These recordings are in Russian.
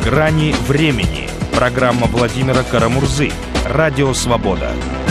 «Грани времени». Программа Владимира Карамурзы. Радио «Свобода».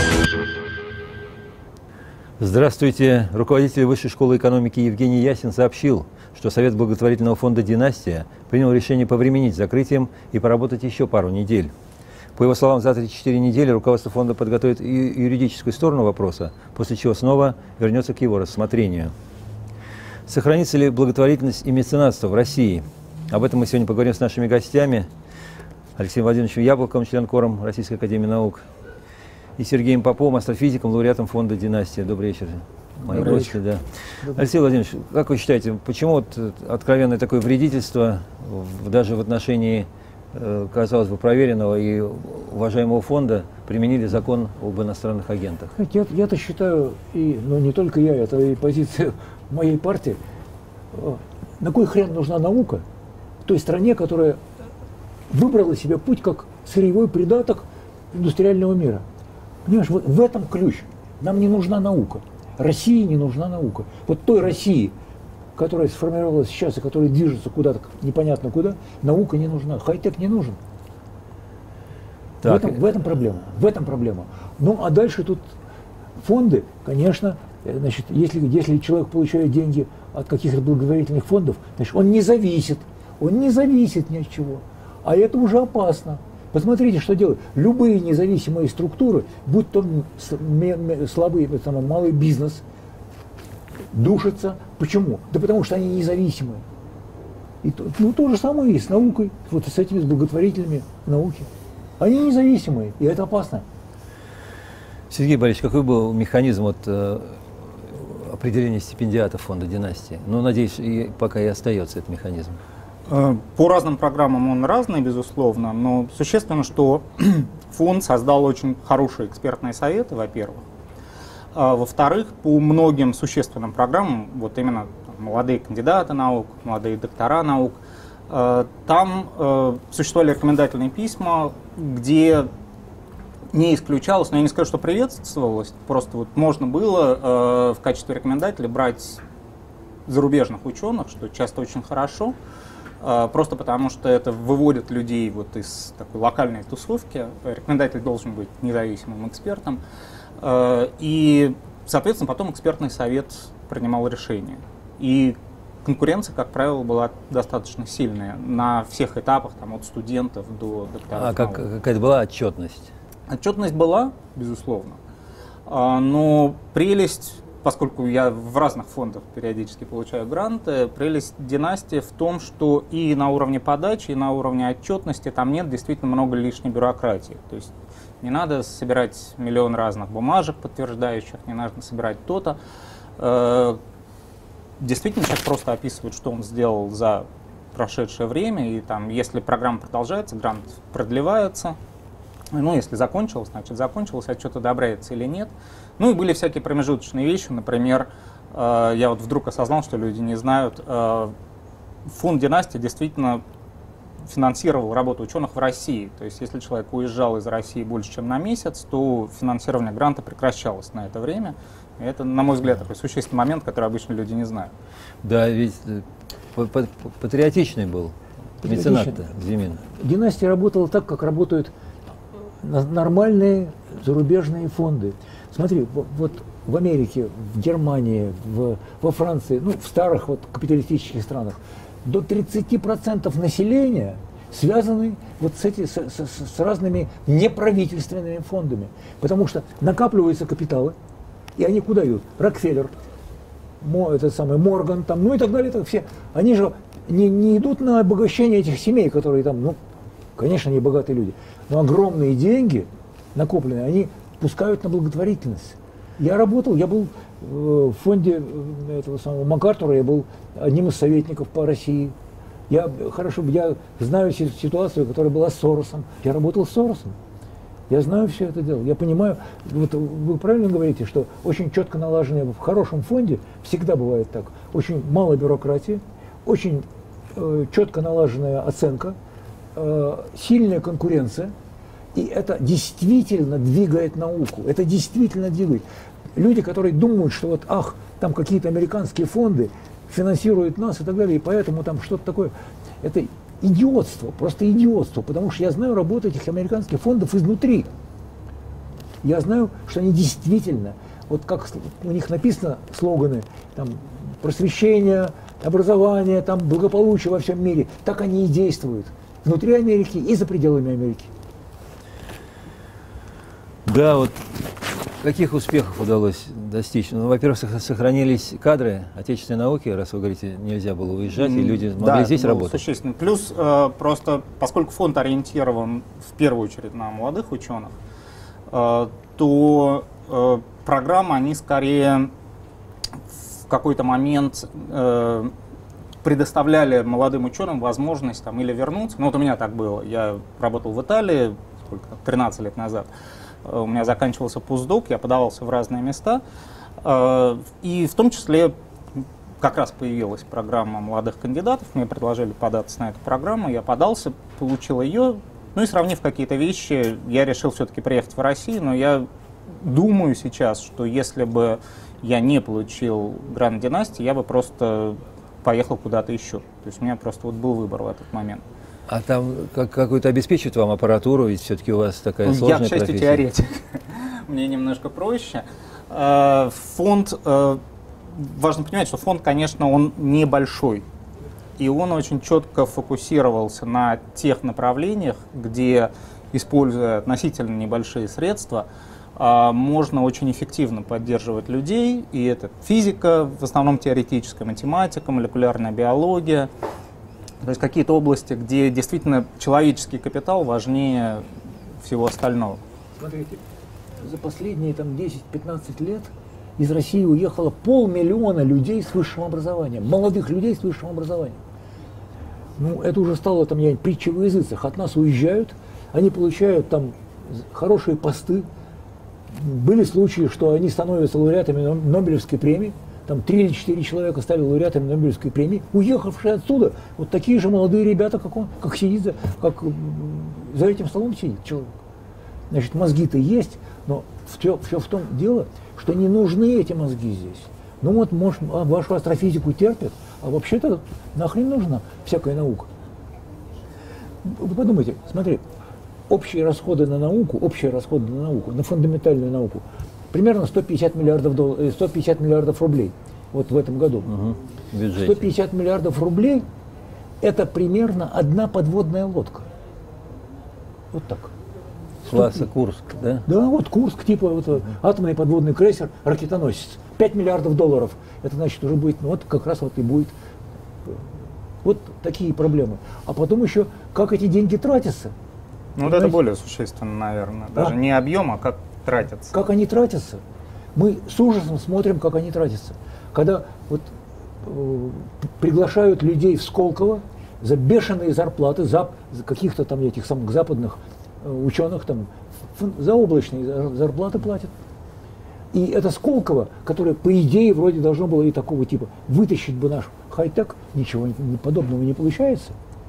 Здравствуйте. Руководитель Высшей школы экономики Евгений Ясин сообщил, что Совет благотворительного фонда «Династия» принял решение повременить с закрытием и поработать еще пару недель. По его словам, за 3-4 недели руководство фонда подготовит и юридическую сторону вопроса, после чего снова вернется к его рассмотрению. Сохранится ли благотворительность и меценатство в России? Об этом мы сегодня поговорим с нашими гостями. Алексеем Владимировичем Яблоковым, член-кором Российской академии наук, и Сергеем Поповым, астрофизиком, лауреатом фонда «Династия». Добрый вечер, мои гости. Да. Алексей Владимирович, как вы считаете, почему откровенное такое вредительство даже в отношении, казалось бы, проверенного и уважаемого фонда применили закон об иностранных агентах? Я-то считаю, не только я, это и позиция моей партии. На кой хрен нужна наука в той стране, которая выбрала себе путь как сырьевой придаток индустриального мира? Понимаешь, вот в этом ключ. Нам не нужна наука. России не нужна наука. Вот той России, которая сформировалась сейчас и которая движется куда-то непонятно куда, наука не нужна. Хай-тек не нужен. В этом проблема. В этом проблема. Ну, а дальше тут фонды, конечно, значит, если человек получает деньги от каких-то благотворительных фондов, значит, он не зависит ни от чего. А это уже опасно. Посмотрите, что делают. Любые независимые структуры, будь то слабый, малый бизнес, душатся. Почему? Да потому что они независимые. И то же самое и с наукой, вот с этими благотворителями науки. Они независимые, и это опасно. Сергей Борисович, какой был механизм определения стипендиатов фонда «Династия»? Ну, надеюсь, пока и остается этот механизм. По разным программам он разный, безусловно, но существенно, что фонд создал очень хорошие экспертные советы, во-первых. Во-вторых, по многим существенным программам, вот именно молодые кандидаты наук, молодые доктора наук, там существовали рекомендательные письма, где не исключалось, но я не скажу, что приветствовалось, просто вот можно было в качестве рекомендателя брать зарубежных ученых, что часто очень хорошо, просто потому что это выводит людей вот из такой локальной тусовки. Рекомендатель должен быть независимым экспертом. И, соответственно, потом экспертный совет принимал решение. И конкуренция, как правило, была достаточно сильная на всех этапах, там, от студентов до докторов. А какая-то была отчетность? Отчетность была, безусловно. Но прелесть, поскольку я в разных фондах периодически получаю гранты, прелесть «Династии» в том, что и на уровне подачи, и на уровне отчетности там нет действительно много лишней бюрократии. То есть не надо собирать миллион разных бумажек подтверждающих, не надо собирать то-то. Действительно, человек просто описывает, что он сделал за прошедшее время, и там, если программа продолжается, грант продлевается. Ну, если закончилось, значит закончилось, отчет одобряется или нет. Ну и были всякие промежуточные вещи, например, я вот вдруг осознал, что люди не знают, фонд «Династия» действительно финансировал работу ученых в России. То есть если человек уезжал из России больше, чем на месяц, то финансирование гранта прекращалось на это время. И это, на мой взгляд, такой существенный момент, который обычно люди не знают. Да, ведь патриотичный был меценат-то Зимин. «Династия» работала так, как работают нормальные зарубежные фонды. Смотри, вот в Америке, в Германии, во Франции, ну, в старых вот капиталистических странах, до 30% населения связаны вот с разными неправительственными фондами. Потому что накапливаются капиталы, и они куда идут? Рокфеллер, Морган, там, ну и так далее. Так все. Они же не идут на обогащение этих семей, которые там, ну, конечно, они богатые люди, но огромные деньги накопленные, они пускают на благотворительность. Я был в фонде этого самого МакАртура, я был одним из советников по России. Я знаю ситуацию, которая была с Соросом. Я работал с Соросом. Я знаю все это дело. Я понимаю, вот вы правильно говорите, что очень четко налаженное в хорошем фонде всегда бывает так. Очень мало бюрократии, очень четко налаженная оценка, сильная конкуренция. И это действительно двигает науку. Это действительно двигает. Люди, которые думают, что вот, там какие-то американские фонды финансируют нас и так далее, и поэтому там что-то такое. Это идиотство, просто идиотство, потому что я знаю работу этих американских фондов изнутри. Я знаю, что они действительно, вот как у них написано слоганы, там, просвещение, образование, там, благополучие во всем мире, так они и действуют. Внутри Америки и за пределами Америки. Да, вот каких успехов удалось достичь? Ну, во-первых, сохранились кадры отечественной науки, раз вы говорите, нельзя было уезжать, и люди могли здесь работать. Существенно. Плюс просто, поскольку фонд ориентирован в первую очередь на молодых ученых, то программы, они скорее в какой-то момент предоставляли молодым ученым возможность там, или вернуться. Ну вот у меня так было. Я работал в Италии 13 лет назад. У меня заканчивался постдок, я подавался в разные места. И в том числе как раз появилась программа молодых кандидатов. Мне предложили податься на эту программу. Я подался, получил ее. Ну и сравнив какие-то вещи, я решил все-таки приехать в Россию. Но я думаю сейчас, что если бы я не получил грант династии, я бы просто поехал куда-то еще. То есть у меня просто вот был выбор в этот момент. А там какую-то обеспечивают вам аппаратуру, ведь все-таки у вас такая сложная профессия? Я, к счастью, теоретик. Мне немножко проще. Фонд, важно понимать, что фонд, конечно, он небольшой. И он очень четко фокусировался на тех направлениях, где, используя относительно небольшие средства, можно очень эффективно поддерживать людей. И это физика, в основном теоретическая, математика, молекулярная биология. То есть какие-то области, где действительно человеческий капитал важнее всего остального. Смотрите, за последние 10-15 лет из России уехало 500 000 людей с высшим образованием, молодых людей с высшим образованием. Ну, это уже стало притчей во языцах. От нас уезжают, они получают там хорошие посты. Были случаи, что они становятся лауреатами Нобелевской премии. Там 3 или 4 человека стали лауреатами Нобелевской премии, уехавшие отсюда, вот такие же молодые ребята, как он, как сидит, как за этим столом сидит человек. Значит, мозги-то есть, но все в том дело, что не нужны эти мозги здесь. Ну вот, может, вашу астрофизику терпят, а вообще-то нахрен нужна всякая наука. Вы подумайте, смотри, общие расходы на науку, на фундаментальную науку, примерно 150 миллиардов рублей вот в этом году. 150 миллиардов рублей – это примерно одна подводная лодка. Вот так. Класса Курск, да? Да, вот Курск, типа атомный подводный крейсер, ракетоносец. 5 миллиардов долларов. Это значит, уже будет, вот как раз вот и будет. Вот такие проблемы. А потом еще, как эти деньги тратятся. Ну, вот это более существенно, наверное. Даже не объем, а как тратятся. Как они тратятся. Мы с ужасом смотрим, как они тратятся. Когда вот приглашают людей в Сколково за бешеные зарплаты, за каких-то там этих самых западных ученых, там, заоблачные зарплаты платят. И это Сколково, которое, по идее, вроде должно было и такого типа вытащить бы наш хай-тек, ничего подобного не получается.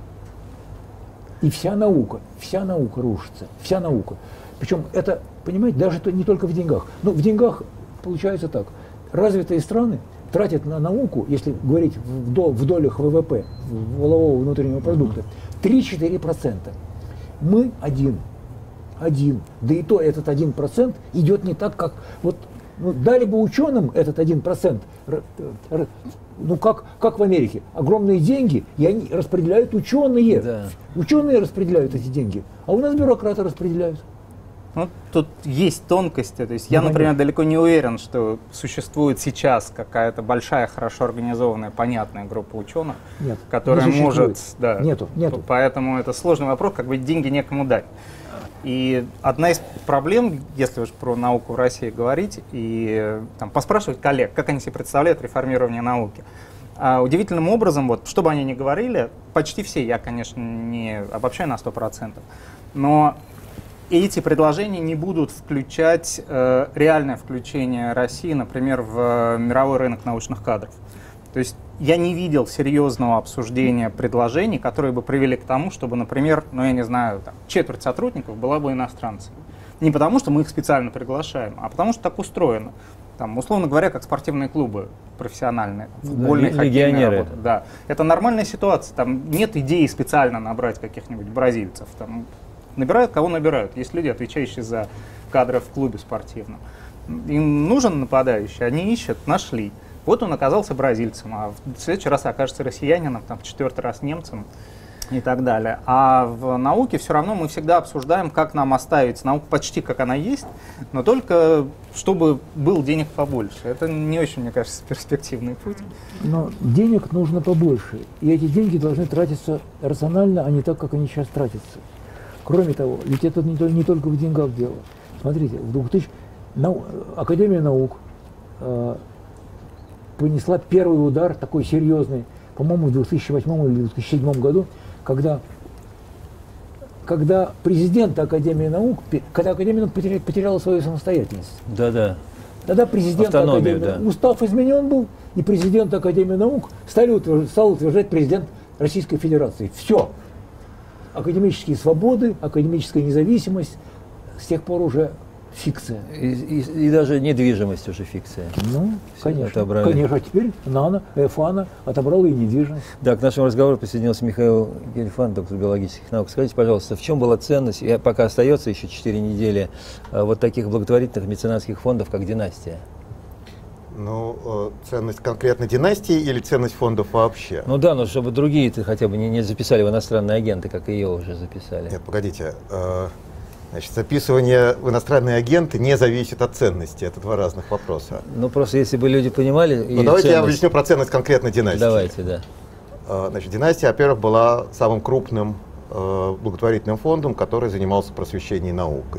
И вся наука рушится, вся наука. Причем это, понимаете, даже не только в деньгах. Но в деньгах получается так. Развитые страны тратят на науку, если говорить в долях ВВП, валового внутреннего продукта, 3-4%. Мы один. Да и то этот 1% идет не так, как... Вот, дали бы ученым этот 1%, ну как в Америке, огромные деньги, и они распределяют ученые. Да. Ученые распределяют эти деньги, а у нас бюрократы распределяют. Ну, тут есть тонкости. То есть я, например, далеко не уверен, что существует сейчас какая-то большая, хорошо организованная, понятная группа ученых, которая может... Да, нету. Поэтому это сложный вопрос, как бы деньги некому дать. И одна из проблем, если уж про науку в России говорить, и там, поспрашивать коллег, как они себе представляют реформирование науки. Удивительным образом, вот, что бы они ни говорили, почти все, я, конечно, не обобщаю на 100%, но эти предложения не будут включать реальное включение России, например, в мировой рынок научных кадров. То есть я не видел серьезного обсуждения предложений, которые бы привели к тому, чтобы, например, ну я не знаю, там, четверть сотрудников была бы иностранцами. Не потому, что мы их специально приглашаем, а потому, что так устроено. Там, условно говоря, как спортивные клубы профессиональные, футбольные, хоккейные работы. Да. Это нормальная ситуация. Там нет идеи специально набрать каких-нибудь бразильцев. Там набирают, кого набирают. Есть люди, отвечающие за кадры в клубе спортивном. Им нужен нападающий, они ищут, нашли. Вот он оказался бразильцем, а в следующий раз окажется россиянином, там, в 4-й раз немцем и так далее. А в науке все равно мы всегда обсуждаем, как нам оставить науку почти как она есть, но только чтобы был денег побольше. Это не очень, мне кажется, перспективный путь. Но денег нужно побольше, и эти деньги должны тратиться рационально, а не так, как они сейчас тратятся. Кроме того, ведь это не только в деньгах дело. Смотрите, в 2000 Академия наук понесла первый удар, такой серьезный, по-моему, в 2008 или 2007 году, когда президент Академии наук, когда Академия наук потеряла свою самостоятельность. Да-да. Тогда президент Академии наук, устав изменен был, и президент Академии наук стал утверждать президент Российской Федерации. Все. Академические свободы, академическая независимость с тех пор уже фикция. И даже недвижимость уже фикция. Ну, конечно. Отобрали. Конечно, а теперь ФАНА отобрала и недвижимость. Да, к нашему разговору присоединился Михаил Гельфанд, доктор биологических наук. Скажите, пожалуйста, в чем была ценность, и пока остается еще 4 недели, вот таких благотворительных меценатских фондов, как «Династия»? Ну, ценность конкретно династии или ценность фондов вообще? Ну да, но чтобы другие-то хотя бы не записали в иностранные агенты, как ее уже записали. Нет, погодите. Значит, записывание в иностранные агенты не зависит от ценности. Это два разных вопроса. Ну, просто если бы люди понимали... Ну, давайте я объясню про ценность конкретно династии. Давайте, да. Значит, «Династия», во-первых, была самым крупным благотворительным фондом, который занимался просвещением и наукой.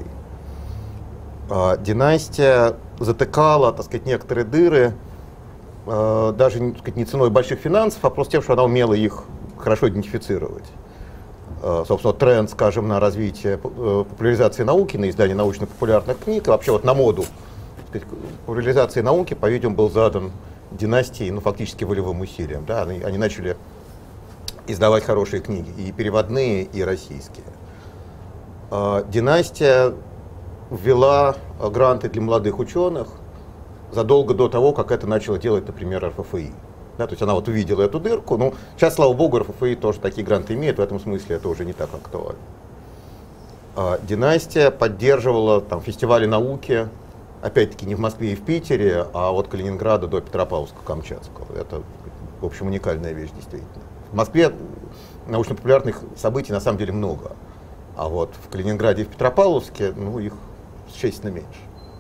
«Династия» затыкала, так сказать, некоторые дыры, даже, так сказать, не ценой больших финансов, а просто тем, что она умела их хорошо идентифицировать. Собственно, тренд, скажем, на развитие популяризации науки, на издание научно-популярных книг, и вообще вот на моду, так сказать, популяризации науки, по-видимому, был задан «Династией», ну, фактически волевым усилием. Да? Они начали издавать хорошие книги, и переводные, и российские. «Династия» ввела гранты для молодых ученых задолго до того, как это начало делать, например, РФФИ. Да, то есть она вот увидела эту дырку. Ну, сейчас, слава богу, РФФИ тоже такие гранты имеет, в этом смысле это уже не так актуально. «Династия» поддерживала там фестивали науки, опять-таки не в Москве и в Питере, а от Калининграда до Петропавловска-Камчатского. Это, в общем, уникальная вещь, действительно. В Москве научно-популярных событий на самом деле много, а вот в Калининграде и в Петропавловске, ну, их существенно меньше.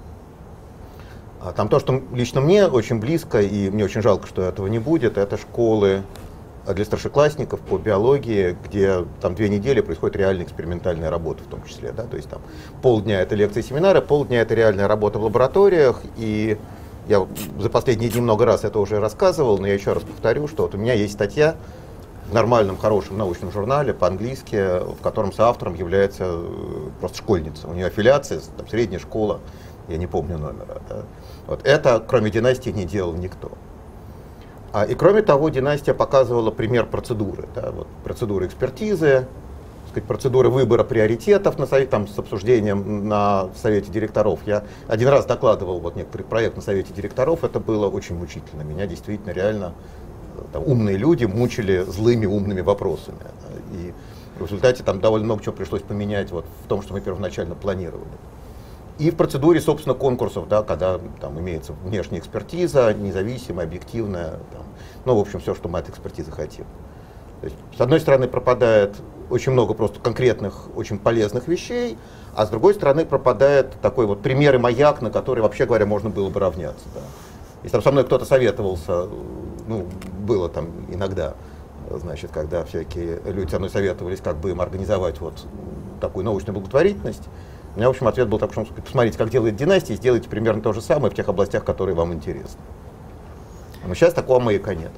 Там то, что лично мне очень близко, и мне очень жалко, что этого не будет, это школы для старшеклассников по биологии, где там 2 недели происходит реальная экспериментальная работа в том числе. Да? То есть там полдня это лекции и семинары, полдня это реальная работа в лабораториях. И я за последние дни много раз это уже рассказывал, но я еще раз повторю, что вот у меня есть статья в нормальном, хорошем научном журнале по-английски, в котором соавтором является просто школьница. У нее аффилиация, там, средняя школа, я не помню номера. Да? Вот это, кроме «Династии», не делал никто. И кроме того, «Династия» показывала пример процедуры. Да? Вот, процедуры экспертизы, так сказать, процедуры выбора приоритетов на совете, там, с обсуждением на совете директоров. Я один раз докладывал вот некоторый проект на совете директоров, это было очень мучительно. Меня действительно реально там, умные люди мучили злыми умными вопросами. И в результате там довольно много чего пришлось поменять вот, в том, что мы первоначально планировали. И в процедуре, собственно, конкурсов, да, когда там имеется внешняя экспертиза, независимая, объективная, там, ну, в общем, все, что мы от экспертизы хотим. То есть, с одной стороны, пропадает очень много просто конкретных, очень полезных вещей, а с другой стороны, пропадает такой вот пример и маяк, на который, вообще говоря, можно было бы равняться. Да. Если там со мной кто-то советовался, ну, было там иногда, значит, когда всякие люди со мной советовались, как бы им организовать вот такую научную благотворительность, у меня, в общем, ответ был такой, что посмотрите, как делает «Династия», сделайте примерно то же самое в тех областях, которые вам интересны. Но сейчас такого маяка нет.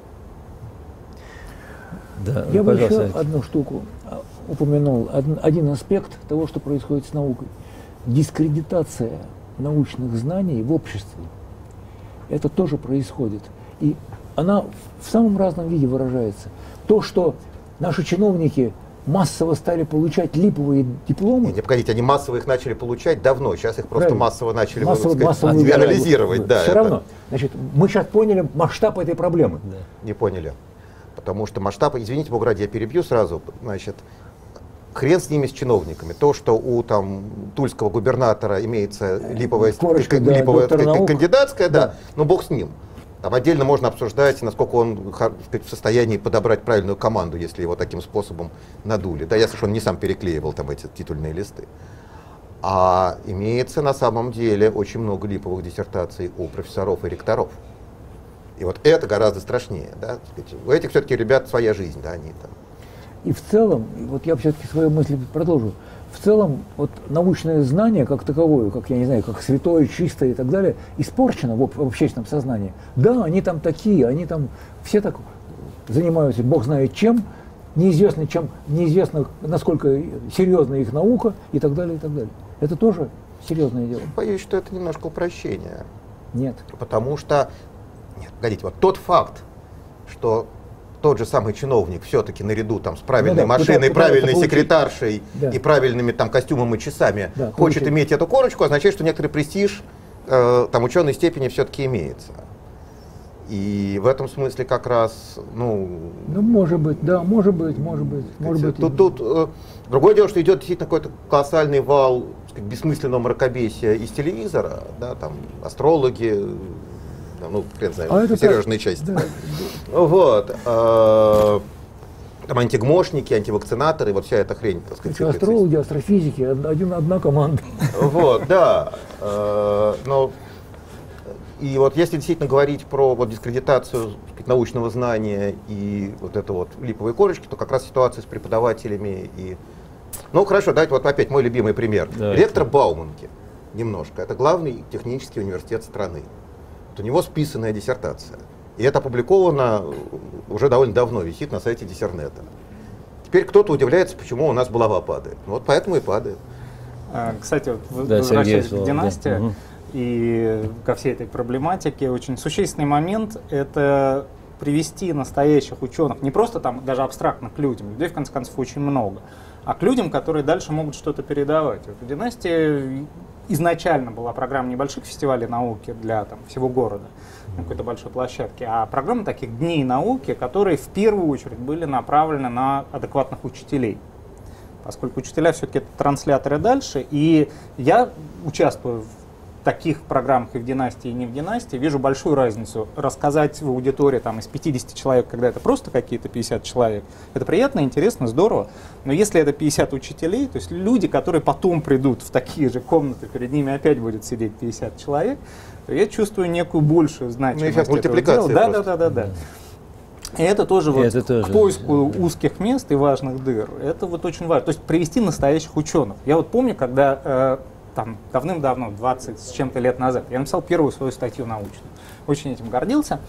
Да, я бы еще одну штуку упомянул, один аспект того, что происходит с наукой. Дискредитация научных знаний в обществе. Это тоже происходит. И она в самом разном виде выражается. То, что наши чиновники массово стали получать липовые дипломы. Не, погодите, они массово их начали получать давно, сейчас их просто Правильно. массово начали Массово анализировать. Да, все равно. Значит, мы сейчас поняли масштаб этой проблемы. Не поняли. Потому что масштаб, извините, Бог ради, я перебью сразу, значит, хрен с ними, с чиновниками. То, что у там тульского губернатора имеется липовая кандидатская, да, но Бог с ним. Там отдельно можно обсуждать, насколько он в состоянии подобрать правильную команду, если его таким способом надули. Да, ясно, что он не сам переклеивал там эти титульные листы. А имеется на самом деле очень много липовых диссертаций у профессоров и ректоров. И вот это гораздо страшнее. Да? У этих все-таки ребят своя жизнь, да, они там. И в целом, вот я все-таки свою мысль продолжу, в целом вот научное знание как таковое, как я не знаю, как святое, чистое и так далее, испорчено в общественном сознании. Да, они там такие, они там все так занимаются, бог знает чем, неизвестно, насколько серьезна их наука и так далее, и так далее. Это тоже серьезное дело. Боюсь, что это немножко упрощение. Нет. Потому что, нет, погодите, вот тот факт, что тот же самый чиновник все-таки наряду там, с правильной машиной, правильной секретаршей и правильными там, костюмом и часами хочет иметь эту корочку, означает, что некоторый престиж там, ученой степени все-таки имеется. И в этом смысле как раз, ну может быть, да, может быть. Тут другое дело, что идет действительно какой-то колоссальный вал, так сказать, бессмысленного мракобесия из телевизора, да, там астрологи, ну, хрен знает, серьезные части. Да. Вот. Там антигмошники, антивакцинаторы, вот вся эта хрень, так сказать. Астрологи, астрофизики, одна команда. Вот, да. Но и вот если действительно говорить про вот дискредитацию, так сказать, научного знания и вот это вот липовые корочки, то как раз ситуация с преподавателями и... Ну, хорошо, давайте вот опять мой любимый пример. Да, ректор Бауманки, немножко, это главный технический университет страны. У него списанная диссертация. И это опубликовано уже довольно давно, висит на сайте Диссернета. Теперь кто-то удивляется, почему у нас булава падает. Вот поэтому и падает. Кстати, вот, возвращаясь к династии и ко всей этой проблематике, очень существенный момент — это привести настоящих ученых, не просто там даже абстрактно к людям, людей в конце концов очень много, а к людям, которые дальше могут что-то передавать. Вот в династии изначально была программа небольших фестивалей науки для там, всего города, на какой-то большой площадке, а программа таких дней науки, которые в первую очередь были направлены на адекватных учителей. Поскольку учителя все-таки это трансляторы дальше, и я участвую в таких программах и в династии, и не в династии, вижу большую разницу. Рассказать в аудитории там, из 50 человек, когда это просто какие-то 50 человек, это приятно, интересно, здорово. Но если это 50 учителей, то есть люди, которые потом придут в такие же комнаты, перед ними опять будет сидеть 50 человек, то я чувствую некую большую значимость этого дела. Да. И это тоже вот к поиску узких мест и важных дыр. Это вот очень важно. То есть привести настоящих ученых. Я вот помню, когда там давным-давно, 20 с чем-то лет назад, я написал первую свою статью научную. Очень этим гордился.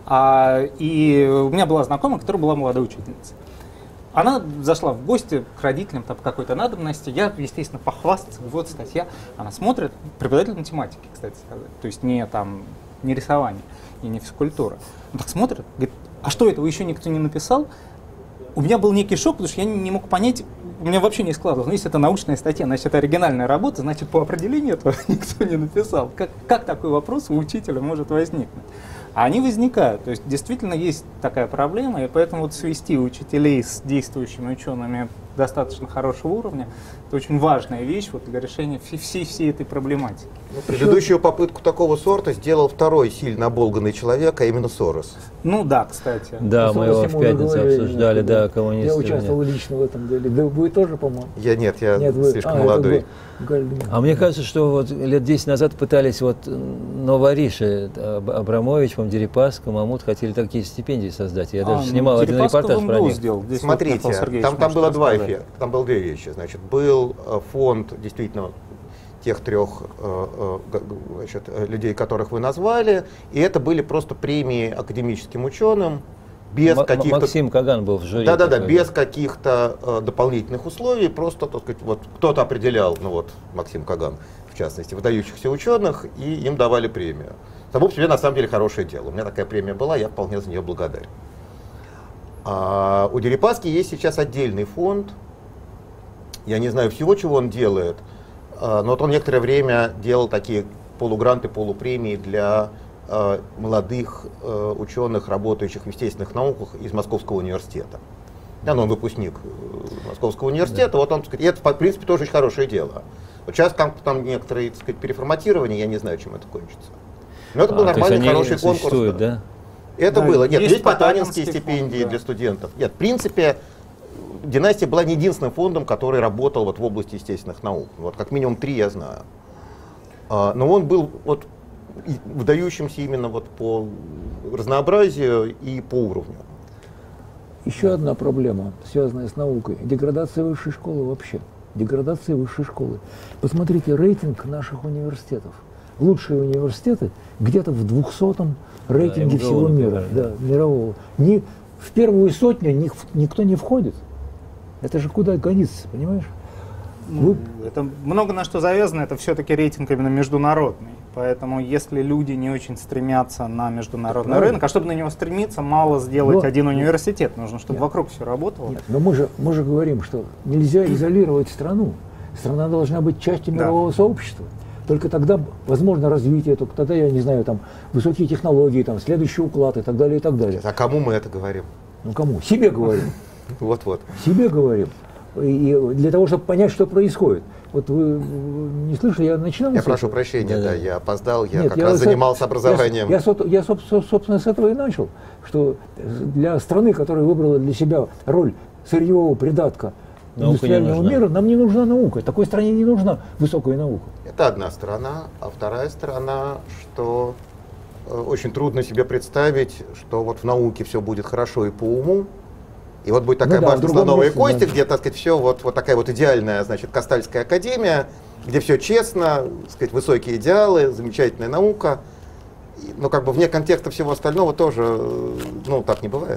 И у меня была знакомая, которая была молодой учительницей. Она зашла в гости к родителям там, по какой-то надобности. Я, естественно, похвастаться. Вот статья. Она смотрит, преподаватель математики, кстати сказать. То есть не рисование и не физкультура. Он так смотрит, говорит: а что, этого еще никто не написал? У меня был некий шок, потому что я не мог понять, у меня вообще не складывалось. Но если это научная статья, значит, это оригинальная работа, значит, по определению этого никто не написал. Как такой вопрос у учителя может возникнуть? А они возникают. То есть действительно есть такая проблема, и поэтому вот свести учителей с действующими учеными достаточно хорошего уровня — это очень важная вещь вот для решения всей этой проблематики. Предыдущую попытку такого сорта сделал второй сильно оболганный человек, а именно Сорос. Ну да, кстати. Да, мы его в пятницу обсуждали, да, коммунисты. Я участвовал лично в этом деле. Да вы тоже, по-моему? Я слишком молодой. А мне кажется, что вот лет 10 назад пытались вот Новориши, Абрамович, Дерипаска, Мамут хотели такие стипендии создать. Я даже снимал один репортаж про них. Смотрите, там было два эффекта. Там было две вещи. Значит, был фонд действительно тех трех людей, которых вы назвали, и это были просто премии академическим ученым. Без каких-то... Максим Каган был в жюри. Да, без каких-то дополнительных условий, просто, так сказать, вот кто-то определял, ну вот Максим Каган, в частности, выдающихся ученых, и им давали премию. Само по себе, на самом деле, хорошее дело. У меня такая премия была, я вполне за нее благодарен. У Дерипаски есть сейчас отдельный фонд, Я не знаю всего, чего он делает, но вот он некоторое время делал такие полугранты, полупремии для молодых ученых, работающих в естественных науках из Московского университета. Да, он выпускник Московского университета, вот он, так сказать, это, в принципе, тоже очень хорошее дело. Вот сейчас там некоторые, так сказать, переформатирования, я не знаю, чем это кончится. Но это был нормальный, хороший конкурс. Да? Это да, было. Нет, есть Потанинские потанинские стипендии фонды, для студентов. Нет, в принципе, династия была не единственным фондом, который работал вот в области естественных наук. Вот как минимум 3 я знаю. Но он был вот выдающимся именно вот по разнообразию и по уровню. Еще одна проблема, связанная с наукой. Деградация высшей школы вообще. Деградация высшей школы. Посмотрите рейтинг наших университетов. Лучшие университеты где-то в 200-м рейтинге МГУ, всего мира, например, да, мирового. В первую сотню никто не входит. Это же куда гонится, понимаешь? Это много на что завязано, это все-таки рейтинг именно международный. Поэтому если люди не очень стремятся на международный рынок, а чтобы на него стремиться, мало сделать один университет, нужно, чтобы вокруг все работало. Нет, но мы же говорим, что нельзя изолировать страну. Страна должна быть частью мирового сообщества. Только тогда возможно развитие, только тогда, я не знаю, там высокие технологии, там следующий уклад и так далее, и так далее. А кому мы это говорим? Ну кому? Себе говорим. Вот-вот. Себе говорим. И для того, чтобы понять, что происходит. Вот вы не слышали, я начинал... Я прошу прощения, да, я опоздал, я как раз занимался образованием. Я, собственно, с этого и начал, что для страны, которая выбрала для себя роль сырьевого придатка индустриального мира, нам не нужна наука. Такой стране не нужна высокая наука. Это одна сторона, а вторая сторона, что очень трудно себе представить, что вот в науке все будет хорошо и по уму, и вот будет такая башня слоновой кости, где, так сказать, все вот такая вот идеальная, значит, Кастальская академия, где все честно, так сказать, высокие идеалы, замечательная наука, но как бы вне контекста всего остального тоже, ну, так не бывает.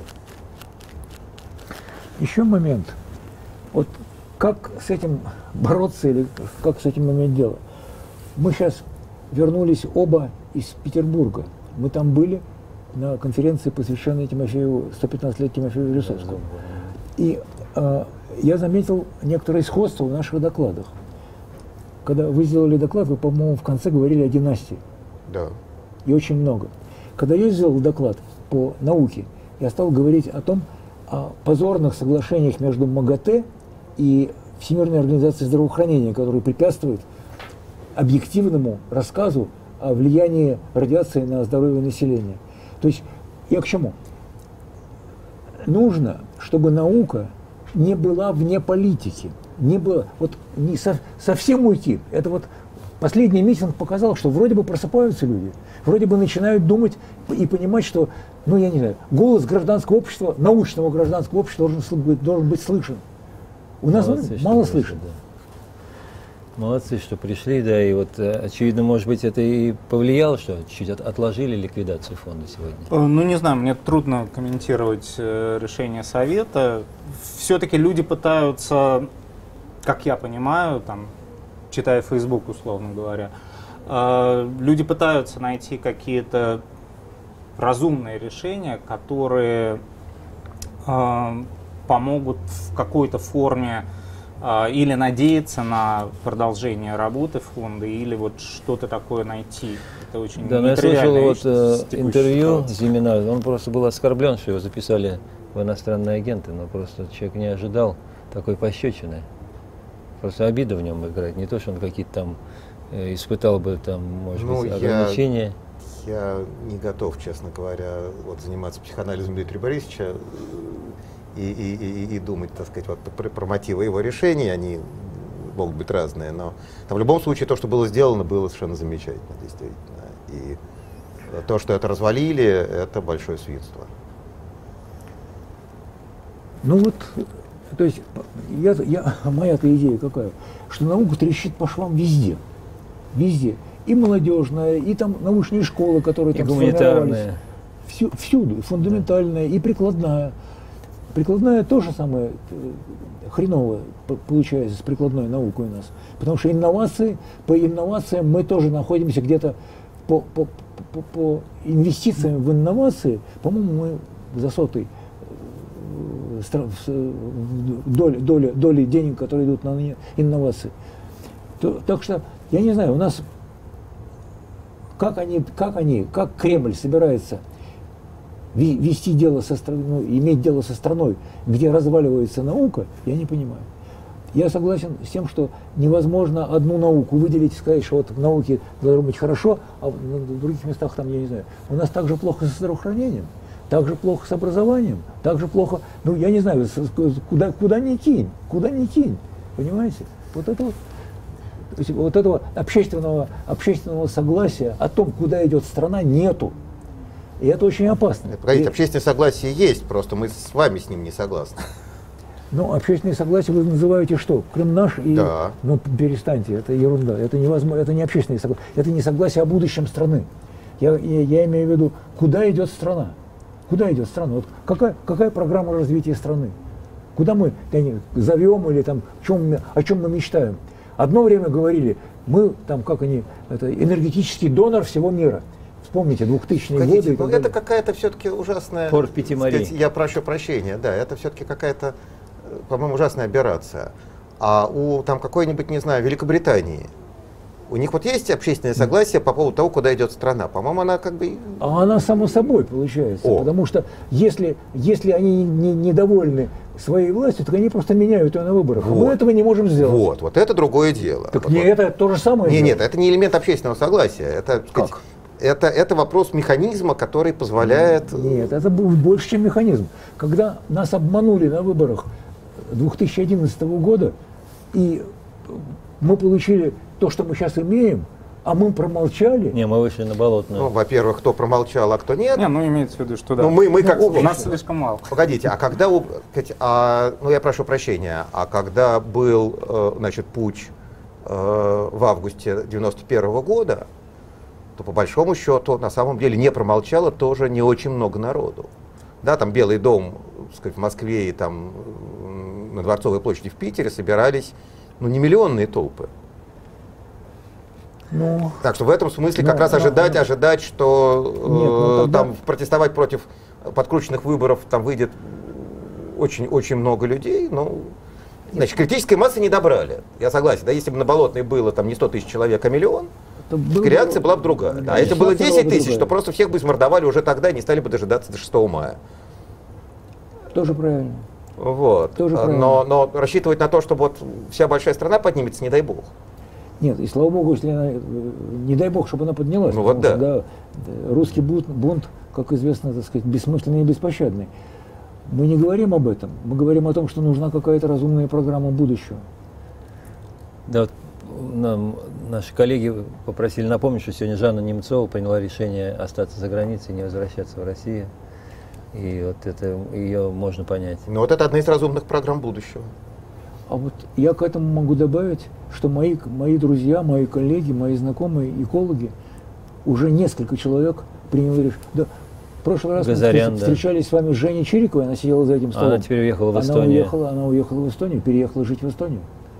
Еще момент. Вот как с этим бороться или как с этим иметь дело? Мы сейчас вернулись оба из Петербурга. Мы там были на конференции, посвященной Тимофею, 115 лет Тимофею Вересовскому. И я заметил некоторое сходство в наших докладах. Когда вы сделали доклад, вы, по-моему, в конце говорили о династии. Да. И очень много. Когда я сделал доклад по науке, я стал говорить о позорных соглашениях между МАГАТЭ и Всемирной организацией здравоохранения, которые препятствуют объективному рассказу о влиянии радиации на здоровье населения. То есть я к чему? Нужно, чтобы наука не была вне политики, не было, вот не совсем уйти. Это вот последний митинг показал, что вроде бы просыпаются люди, вроде бы начинают думать и понимать, что, ну я не знаю, голос гражданского общества, научного гражданского общества должен быть слышен. У нас мало слышно. Молодцы, что пришли, да, и вот, очевидно, может быть, это и повлияло, что чуть отложили ликвидацию фонда сегодня? Ну, не знаю, мне трудно комментировать решение совета. Все-таки люди пытаются, как я понимаю, там, читая Facebook, условно говоря, люди пытаются найти какие-то разумные решения, которые помогут в какой-то форме или надеяться на продолжение работы фонда, или вот что-то такое найти. Это очень да, но я слышал вот интервью ситуации. Зимина, он просто был оскорблен, что его записали в иностранные агенты, но просто человек не ожидал такой пощечины. Просто обида в нем играет, не то, что он какие-то там испытал бы там, может быть, ограничения. Я не готов, честно говоря, вот заниматься психоанализом Дмитрия Борисовича и думать, так сказать, вот про мотивы его решений, они могут быть разные, но там, в любом случае то, что было сделано, было совершенно замечательно, действительно. И то, что это развалили, это большое свинство. Ну вот, то есть, моя-то идея какая, что наука трещит по швам везде, везде. И молодежная, и там научные школы, которые там сформировались. Всюду, и фундаментальная, и прикладная. Прикладная тоже самое хреново получается с прикладной наукой у нас. Потому что по инновациям мы тоже находимся где-то по инвестициям в инновации, по-моему, мы за 100-й доли денег, которые идут на инновации. Так что, я не знаю, у нас, как Кремль собирается вести дело со страной, иметь дело со страной, где разваливается наука, я не понимаю. Я согласен с тем, что невозможно одну науку выделить и сказать, что вот в науке должно быть хорошо, а в других местах там, я не знаю. У нас так же плохо со здравоохранением, так же плохо с образованием, так же плохо, ну, я не знаю, куда ни кинь, понимаете? Вот этого общественного согласия о том, куда идет страна, нету. И это очень опасно. Погодите, общественное согласие есть, просто мы с вами с ним не согласны. Ну, общественное согласие вы называете что? Крым наш? И, да. Ну, перестаньте, это ерунда. Это невозможно, это не общественное согласие. Это не согласие о будущем страны. Я имею в виду, куда идет страна? Куда идет страна? Вот какая программа развития страны? Куда мы зовем или там, о чем мы мечтаем? Одно время говорили, мы там, энергетический донор всего мира. Вспомните, 2000-е годы. Ну, это какая-то все-таки ужасная... Пор Пяти морей. Я прошу прощения, да, это все-таки какая-то, по-моему, ужасная аберрация. А у там какой-нибудь, не знаю, Великобритании, у них вот есть общественное согласие по поводу того, куда идет страна. По-моему, она как бы... А она само собой получается. Потому что если они недовольны своей властью, то они просто меняют ее на выборах. Вот. Мы этого не можем сделать. Вот это другое дело. Так не это то же самое. Нет, это не элемент общественного согласия. Это, как? Это вопрос механизма, который позволяет... Нет, это больше, чем механизм. Когда нас обманули на выборах 2011 года, и мы получили то, что мы сейчас имеем, а мы промолчали. Не, мы вышли на Болотную. Ну, во-первых, кто промолчал, а кто нет. Не, ну имеется в виду, что да. Ну, мы как... У нас слишком мало. Погодите, а когда... ну, я прошу прощения, а когда был, значит, путч в августе 1991 года, то по большому счету на самом деле не промолчало тоже не очень много народу. Да, там Белый дом, так сказать, в Москве и там на Дворцовой площади в Питере собирались, ну, не миллионные толпы. Ну, так что в этом смысле как раз ожидать, что нет, там протестовать против подкрученных выборов там выйдет очень много людей, ну, значит, критической массы не добрали. Я согласен, да, если бы на Болотной было там не 100 тысяч человек, а миллион, реакция была бы другая. Да, а если было 10 тысяч, то просто всех бы измордовали уже тогда и не стали бы дожидаться до 6 мая. Тоже правильно. Вот. Тоже правильно. Но рассчитывать на то, что вот вся большая страна поднимется, не дай бог. Нет, и слава богу, если она, не дай бог, чтобы она поднялась. Ну вот да. Да, русский бунт, как известно, так сказать, бессмысленный и беспощадный. Мы не говорим об этом. Мы говорим о том, что нужна какая-то разумная программа будущего. Да, вот нам наши коллеги попросили напомнить, что сегодня Жанна Немцова приняла решение остаться за границей, не возвращаться в Россию. И вот это ее можно понять. Ну вот это одна из разумных программ будущего. А вот я к этому могу добавить, что мои друзья, мои коллеги, мои знакомые экологи, уже несколько человек приняли решение. Да, в прошлый раз Газарян, мы встречались с вами с Женей Чириковой, она сидела за этим столом. Она теперь уехала в Эстонию. Она уехала в Эстонию, переехала жить в Эстонию.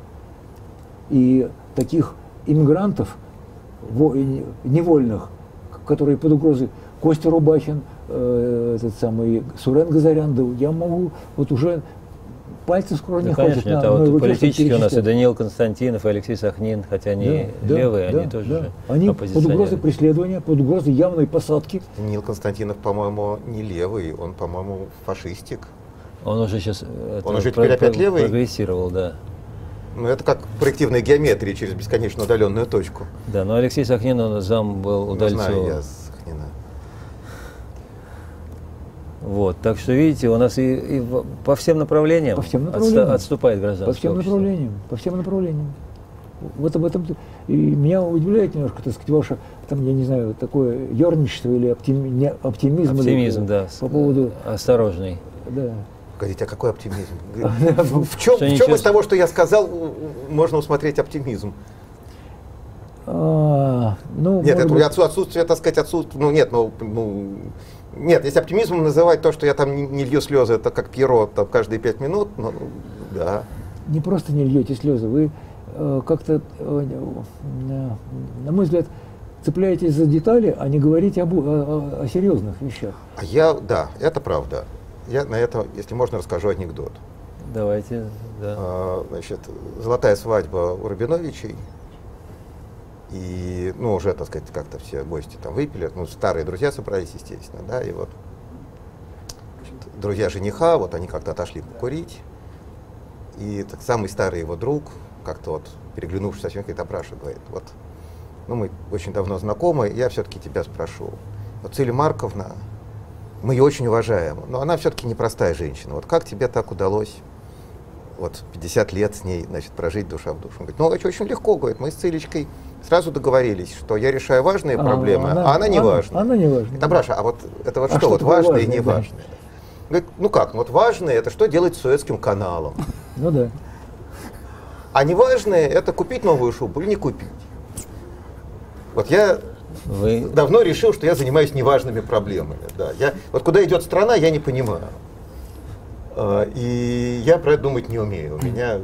И таких иммигрантов невольных, которые под угрозой, Костя Рубахин, этот самый Сурен Газарян, да, я могу вот уже пальцы скоро не хватит. Конечно, это вот политически у нас и Даниил Константинов, и Алексей Сахнин, хотя они левые, они тоже они под угрозой преследования, под угрозой явной посадки. Даниил Константинов, по-моему, не левый, он, по-моему, фашистик. Он уже сейчас теперь опять левый? Прогрессировал, да. Ну, это как проективная геометрия через бесконечно удаленную точку. Да, но Алексей Сахнин, он зам был Удальцова. Знаю я Сахнина. Вот, так что, видите, у нас и по всем направлениям, отступает гражданское общество. По всем направлениям. Вот об этом и меня удивляет немножко, так сказать, ваше, там, я не знаю, такое ерничество или оптимизм. Оптимизм, да, по поводу... осторожный. Да. Погодите, а какой оптимизм? В чем из того, что я сказал, можно усмотреть оптимизм? Нет, это отсутствие, так сказать, нет, если оптимизмом называть то, что я там не лью слезы, это как Пьеро там, каждые 5 минут, ну, да. Не просто не льете слезы, вы как-то, на мой взгляд, цепляетесь за детали, а не говорите о серьезных вещах. Да, это правда. Я на это, если можно, расскажу анекдот. Давайте, да. Значит, золотая свадьба у Рабиновичей. И, ну, уже, так сказать, как-то все гости там выпили. Ну, старые друзья собрались, естественно, да, и вот друзья жениха, вот они как-то отошли покурить. И так, самый старый его друг, как-то вот, переглянувшись со всеми, говорит: Абраша, говорит, вот, ну, мы очень давно знакомы, я все-таки тебя спрошу. Вот Циля Марковна, мы ее очень уважаем, но она все-таки непростая женщина. Вот как тебе так удалось вот 50 лет с ней, значит, прожить душа в душу? Он говорит: ну, это очень легко, говорит, мы с Цилечкой сразу договорились, что я решаю важные проблемы, а она не важная. Она не важная. Абраша, а вот это вот что вот важное и не важное? Говорит: ну как, ну вот важное это что делать с Суэцким каналом. Ну да. А неважное это купить новую шубу или не купить. Вот я давно решил, что я занимаюсь неважными проблемами. Да. Вот куда идет страна, я не понимаю. И я про это думать не умею. У меня,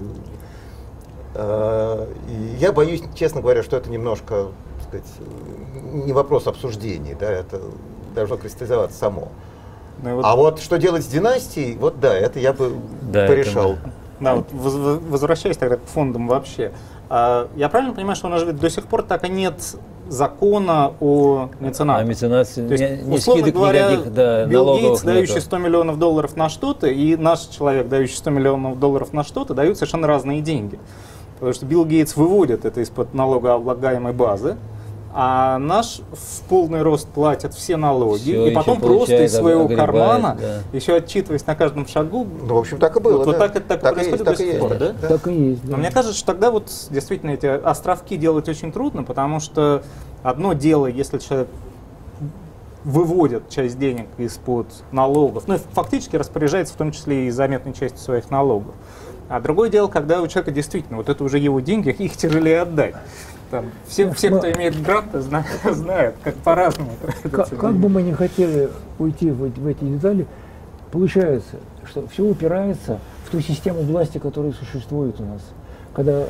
и я боюсь, честно говоря, что это немножко, так сказать, не вопрос обсуждений, да, это должно кристаллизоваться само. Ну, вот, а вот что делать с династией, вот да, это я бы порешал. Да, вот возвращаясь тогда к фондам вообще. Я правильно понимаю, что у нас до сих пор так и нет закона о меценате? О меценате, то есть, не условно скидок говоря, никаких, да, Билл Гейтс, дающий нету. $100 миллионов на что-то, и наш человек, дающий $100 миллионов на что-то, дают совершенно разные деньги. Потому что Билл Гейтс выводит это из-под налогооблагаемой базы, а наш в полный рост платит все налоги, Все, и потом просто из своего кармана, да, еще отчитываясь на каждом шагу. Ну, в общем, так и было. Вот да. так происходит до сих пор, да? Так и есть. Да. Но мне кажется, что тогда вот действительно эти островки делать очень трудно, потому что одно дело, если человек выводит часть денег из-под налогов, ну и фактически распоряжается в том числе и заметной частью своих налогов. А другое дело, когда у человека действительно вот это уже его деньги, их тяжелее отдать. Там, все, кто имеет гранты, знают, как по-разному. Как бы мы ни хотели уйти в эти детали, получается, что все упирается в ту систему власти, которая существует у нас. Когда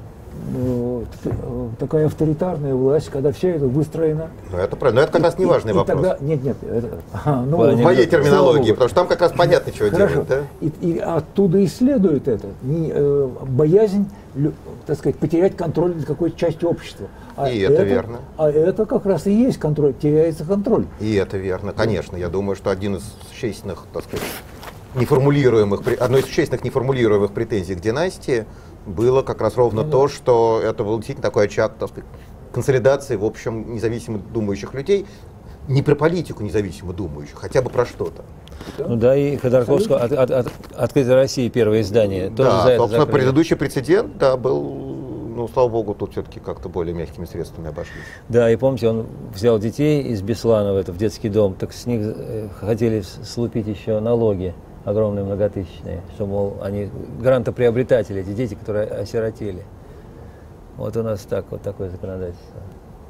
такая авторитарная власть, когда все это выстроено. Ну это правильно, но это как раз неважный вопрос. Тогда, нет, в моей терминологии, потому что там как раз понятно, чего делать. Да? И оттуда и следует это. Боязнь, так сказать, потерять контроль над какой-то частью общества. И это верно. А это как раз и есть контроль, теряется контроль. И это верно, конечно. Я думаю, что один из существенных, так сказать, одной из существенных неформулируемых претензий к династии было как раз ровно то, что это был действительно такой очаг, так сказать, консолидации, в общем, независимо думающих людей, не про политику независимо думающих, хотя бы про что-то. Ну да, и Ходорковского «Открытая Россия», первое издание, тоже да, за это собственно, закрыли. предыдущий прецедент, да, был, ну, слава богу, тут все-таки как-то более мягкими средствами обошлись. Да, и помните, он взял детей из Беслана в детский дом, так с них хотели слупить еще налоги огромные, многотысячные, что, мол, они грантоприобретатели, эти дети, которые осиротели. Вот у нас вот такое законодательство.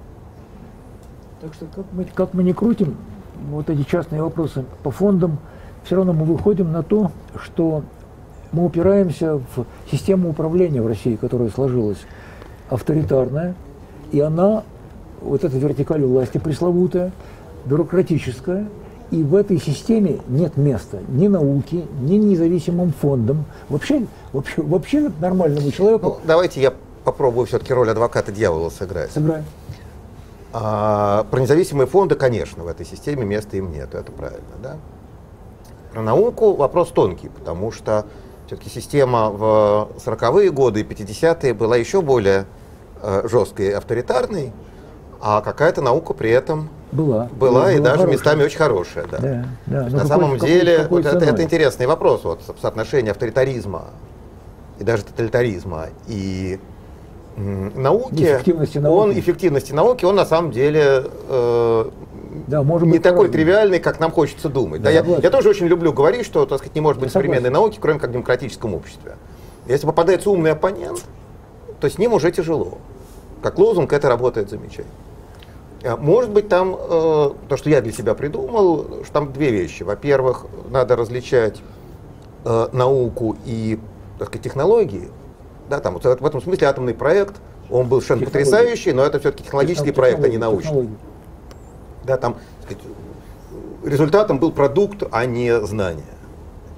Так что как мы не крутим вот эти частные вопросы по фондам, все равно мы выходим на то, что мы упираемся в систему управления в России, которая сложилась авторитарная, и она, вот эта вертикаль власти пресловутая, бюрократическая, и в этой системе нет места ни науке, ни независимым фондам, вообще нормальному человеку. Ну, давайте я попробую все-таки роль адвоката дьявола сыграть. Сыграй. Про независимые фонды, конечно, в этой системе места им нет, это правильно, да? Про науку вопрос тонкий, потому что все-таки система в 40-е годы и 50-е была еще более жесткой и авторитарной, а какая-то наука при этом была и даже хорошая. Местами очень хорошая. Да. Да, на самом деле вот это интересный вопрос, вот, соотношение авторитаризма и даже тоталитаризма и науки, эффективности науки, он на самом деле не такой тривиальный, как нам хочется думать. Да, я тоже очень люблю говорить, что, так сказать, не может быть современной науки, кроме как в демократическом обществе. Если попадается умный оппонент, то с ним уже тяжело. Как лозунг это работает замечательно. Может быть, там, то, что я для себя придумал, что там две вещи. Во-первых, надо различать науку и, так сказать, технологии. Да, там, вот в этом смысле атомный проект, он был совершенно потрясающий, но это все-таки технологический проект, а не научный. Да, там, так сказать, результатом был продукт, а не знание.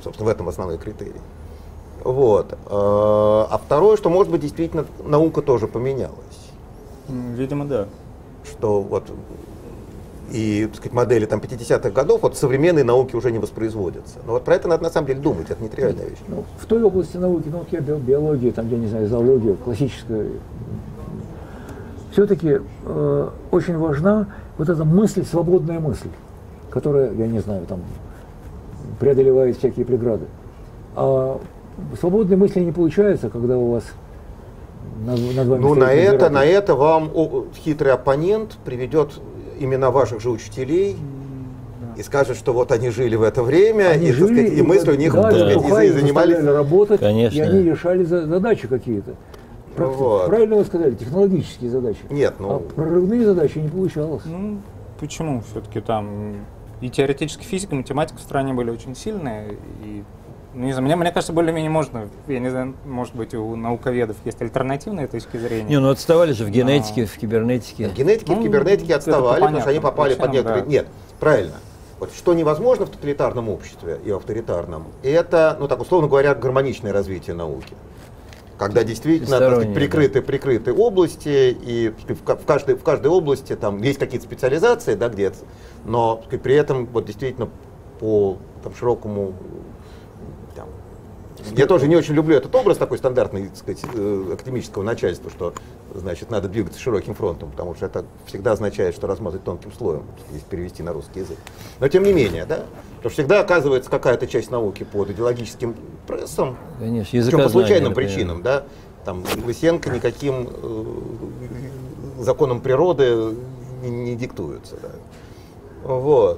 собственно, в этом основной критерий. Вот. А второе, что, может быть, действительно наука тоже поменялась. Видимо, да. Что вот и, так сказать, модели там 50-х годов вот в современной науке уже не воспроизводятся. Но вот про это надо на самом деле думать, это не тривиальная вещь. Ну, в той области науки, биология, там, я не знаю, зоология, классическая, все-таки очень важна вот эта мысль, свободная мысль, которая, я не знаю, там, преодолевает всякие преграды. А свободной мысли не получается, когда у вас над вами Ну, стоит на это вам хитрый оппонент приведет имена ваших же учителей и скажет, что вот они жили в это время, Они и, жили, так сказать, и мысли у них, да, так сказать, бухали, и занимались. заставляли работать, Конечно. и они решали задачи какие-то. Вот. Правильно вы сказали, технологические задачи. Нет, А ну, прорывные задачи не получалось. Ну, почему? Все-таки там и теоретическая физика, и математика в стране были очень сильные. И, ну, не знаю, мне кажется, более-менее можно, я не знаю, может быть, у науковедов есть альтернативные точки зрения. Не, ну отставали же в генетике, в кибернетике. в генетике, в Ну, кибернетике это отставали, потому что они понятно. попали под Причем, некоторые... да. Нет, правильно. Вот что невозможно в тоталитарном обществе и авторитарном, это, ну так условно говоря, гармоничное развитие науки. Когда действительно, так сказать, прикрыты области, и в каждой области там есть какие-то специализации, да, где-то, но, так сказать, при этом вот действительно по там, широкому... Там, я тоже не очень люблю этот образ такой стандартный, так сказать, академического начальства, что, значит, надо двигаться широким фронтом, потому что это всегда означает, что размазать тонким слоем, если перевести на русский язык. Но тем не менее, да, потому что всегда оказывается какая-то часть науки под идеологическим прессом, Конечно, причем по случайным например. причинам, да, там Лысенко никаким законом природы не диктуются, да. Вот.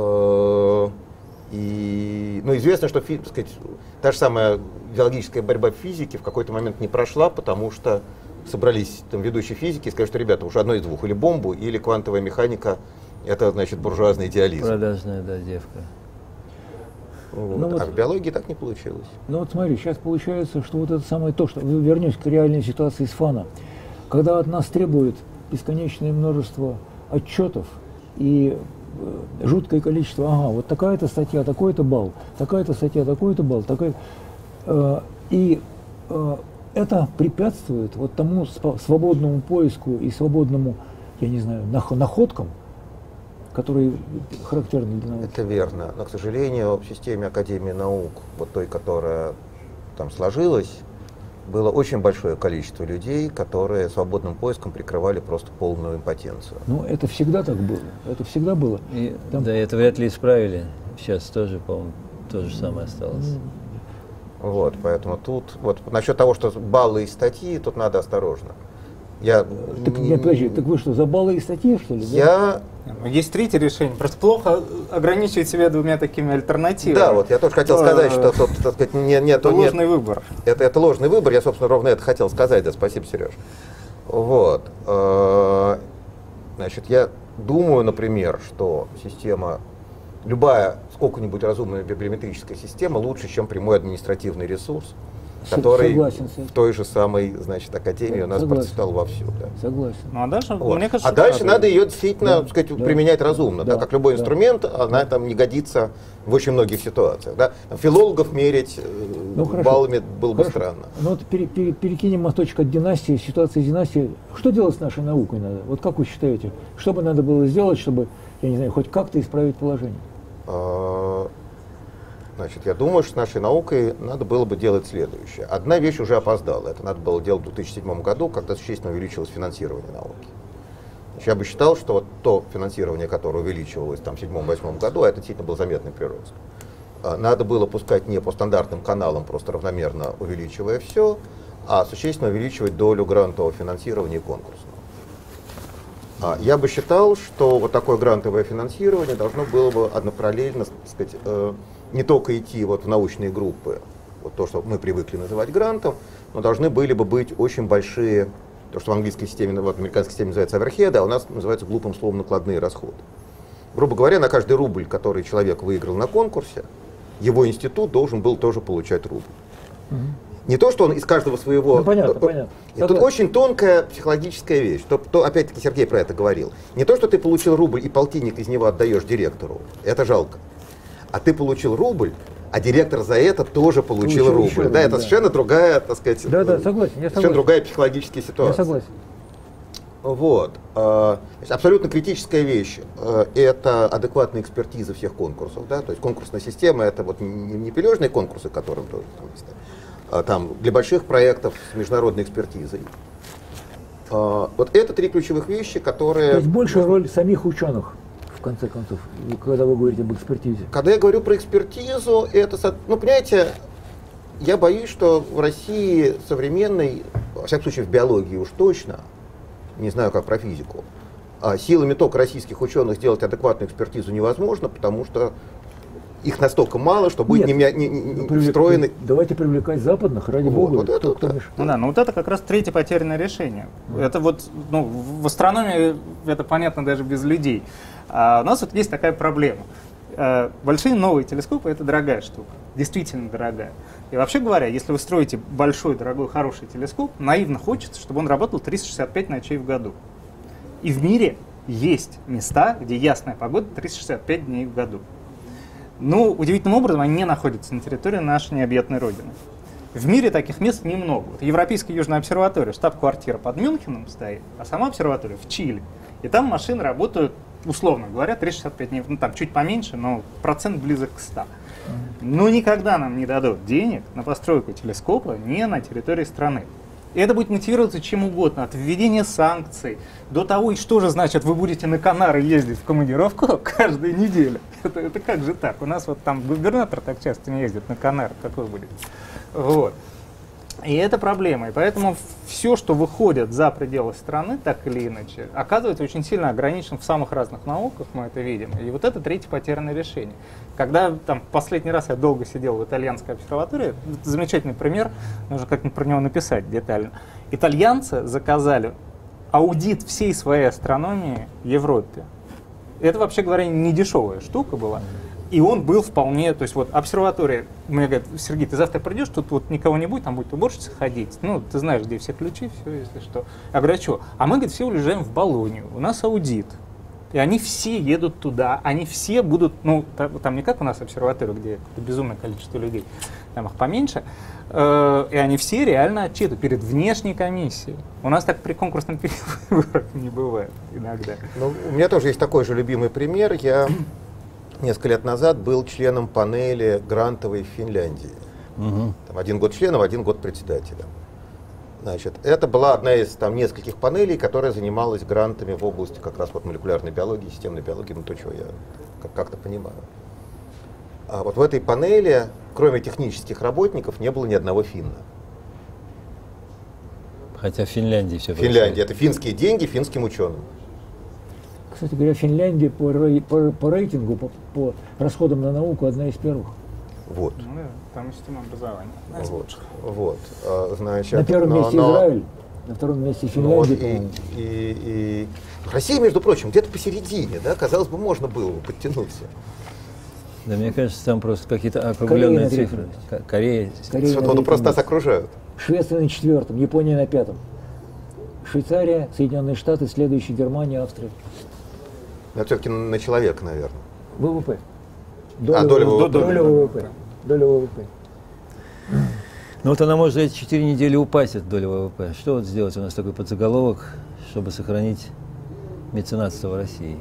И, ну, известно, что, так сказать, та же самая идеологическая борьба в физике в какой-то момент не прошла, потому что собрались там ведущие физики и сказали, что, ребята, уже одно из двух, или бомбу, или квантовая механика, это, значит, буржуазный идеализм. Продажная, да, девка. Вот. Ну, вот, А в биологии так не получилось. ну вот смотри, сейчас получается, что вот это самое то, что вернусь к реальной ситуации с ФАНа, когда от нас требует бесконечное множество отчетов и жуткое количество, ага, вот такая-то статья, такой-то балл, такая-то статья, такой-то балл, это препятствует вот тому свободному поиску и свободному, я не знаю, находкам, которые характерны для науки. Это верно. Но, к сожалению, в системе Академии наук, вот той, которая там сложилась, было очень большое количество людей, которые свободным поиском прикрывали просто полную импотенцию. Ну, это всегда так было. Это всегда было. И, Там- да, это вряд ли исправили. Сейчас тоже, по-моему, то же самое осталось. Вот, поэтому тут, вот насчет того, что баллы и статьи, тут надо осторожно. Так, нет, подожди, так вы что, за баллы и статьи, что ли? да? Я, Есть третье решение. Просто плохо ограничивать себя двумя такими альтернативами. да, вот я тоже хотел сказать, что тут, так сказать, Это ложный выбор. Это ложный выбор, я, собственно, ровно это хотел сказать, да, спасибо, Сереж. Вот, значит, я думаю, например, что система, любая сколько-нибудь разумная библиометрическая система лучше, чем прямой административный ресурс, который Согласен с этим. в той же самой, значит, академии у нас Согласен. процветал вовсю. Да. Согласен. Ну а дальше, Вот. мне кажется, А дальше да, надо ее действительно, так сказать, да. применять разумно, да. Да. Как любой Да. инструмент, она там не годится в очень многих ситуациях. Да. Филологов мерить Хорошо. баллами было бы Хорошо. странно. Ну вот перекинем мосточек от династии, ситуации династии. Что делать с нашей наукой надо? Вот как вы считаете, что бы надо было сделать, чтобы, я не знаю, хоть как-то исправить положение? Значит, я думаю, что с нашей наукой надо было бы делать следующее. Одна вещь уже опоздала. Это надо было делать в 2007 году, когда существенно увеличилось финансирование науки. Значит, я бы считал, что вот то финансирование, которое увеличивалось там, в 2007-2008 году, это действительно был заметный прирост. Надо было пускать не по стандартным каналам, просто равномерно увеличивая все, а существенно увеличивать долю грантового финансирования и конкурсного. Я бы считал, что вот такое грантовое финансирование должно было бы однопараллельно, так сказать, не только идти вот в научные группы, вот то, что мы привыкли называть грантом, но должны были бы быть очень большие, то, что в английской системе, в американской системе называется оверхеды, а у нас называется глупым словом накладные расходы. Грубо говоря, на каждый рубль, который человек выиграл на конкурсе, его институт должен был тоже получать рубль. Не то, что он из каждого своего... Ну, понятно, понятно. И тут очень тонкая психологическая вещь. Опять-таки Сергей про это говорил. Не то, что ты получил рубль и полтинник из него отдаешь директору. Это жалко. А ты получил рубль, а директор за это тоже получил рубль. Да, это совершенно другая, так сказать, согласен, совершенно другая психологическая ситуация. Я согласен. Вот. Абсолютно критическая вещь – это адекватная экспертиза всех конкурсов. Да? То есть конкурсная система – это вот не пележные конкурсы, которым тоже там есть, там для больших проектов с международной экспертизой. Вот это три ключевых вещи, которые… То есть большая роль самих ученых, в конце концов, когда вы говорите об экспертизе. Когда я говорю про экспертизу, это, ну, понимаете, я боюсь, что в России современной, во всяком случае в биологии уж точно, не знаю, как про физику, силами только российских ученых сделать адекватную экспертизу невозможно, потому что их настолько мало, что будет не встроены. Давайте привлекать западных, ради бога. Вот это, вот это как раз третье потерянное решение. Это вот, ну, в астрономии это понятно даже без людей. А у нас вот есть такая проблема. Большие новые телескопы — это дорогая штука, действительно дорогая. И вообще говоря, если вы строите большой, дорогой, хороший телескоп, наивно хочется, чтобы он работал 365 ночей в году. И в мире есть места, где ясная погода 365 дней в году. Ну, удивительным образом они не находятся на территории нашей необъятной Родины. В мире таких мест немного. Вот Европейская Южная обсерватория, штаб-квартира под Мюнхеном стоит, а сама обсерватория в Чили. И там машины работают, условно говоря, 365 дней, ну там чуть поменьше, но процент близок к 100. Но никогда нам не дадут денег на постройку телескопа не на территории страны. И это будет мотивироваться чем угодно, от введения санкций до того, и что же значит, вы будете на Канары ездить в командировку каждую неделю. Это как же так? У нас вот там губернатор так часто не ездит на Канары, какой будет. Вот. И это проблема. И поэтому все, что выходит за пределы страны, так или иначе, оказывается очень сильно ограничен в самых разных науках, мы это видим. И вот это третье потерянное решение. Когда там последний раз я долго сидел в итальянской обсерватории, это замечательный пример, нужно как-нибудь про него написать детально. Итальянцы заказали аудит всей своей астрономии в Европе. Это, вообще говоря, не дешевая штука была. И он был вполне, то есть вот обсерватория, мне говорят: Сергей, ты завтра придешь, тут вот никого не будет, там будет уборщица ходить, ну, ты знаешь, где все ключи, все, если что. Я говорю: а что? А мы, говорит, все уезжаем в Болонью, у нас аудит. И они все едут туда, они все будут, ну, там не как у нас обсерватория, где безумное количество людей, там их поменьше, и они все реально отчитывают перед внешней комиссией. У нас так при конкурсном перевыборах не бывает иногда. Ну, у меня тоже есть такой же любимый пример. Я несколько лет назад был членом панели грантовой в Финляндии. Там 1 год членом, 1 год председателем. Значит, это была одна из там нескольких панелей, которая занималась грантами в области как раз вот молекулярной биологии, системной биологии, ну то, чего я как-то понимаю. А вот в этой панели, кроме технических работников, не было ни одного финна. Хотя в Финляндии все Финляндия — это финские деньги финским ученым. Кстати говоря, Финляндия по рейтингу, по расходам на науку одна из первых. Вот. Ну, да, там система образования. Вот. Значит, на первом месте Израиль, на втором месте Финляндия. И Россия, между прочим, где-то посередине, да, казалось бы, можно было бы подтянуться. Да, мне кажется, там просто какие-то округленные цифры. Корея Просто нас окружают. Швеция на 4-м, Япония на 5-м. Швейцария, Соединенные Штаты, следующие Германия, Австрия. Но все-таки на человека, наверное. ВВП. Доля ВВП. Доля ВВП. Ну вот она может за эти 4 недели упасть, эта доля ВВП. Что вот сделать? У нас такой подзаголовок, чтобы сохранить меценатство в России.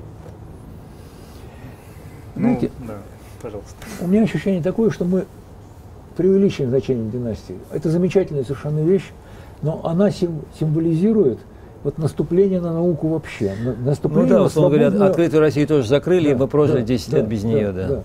Знаете, да, пожалуйста. У меня ощущение такое, что мы преувеличиваем значение династии. Это замечательная совершенно вещь, но она символизирует вот наступление на науку вообще. Наступление ну да, условно говоря, открытую Россию тоже закрыли, и мы прожили 10 лет без нее. Да.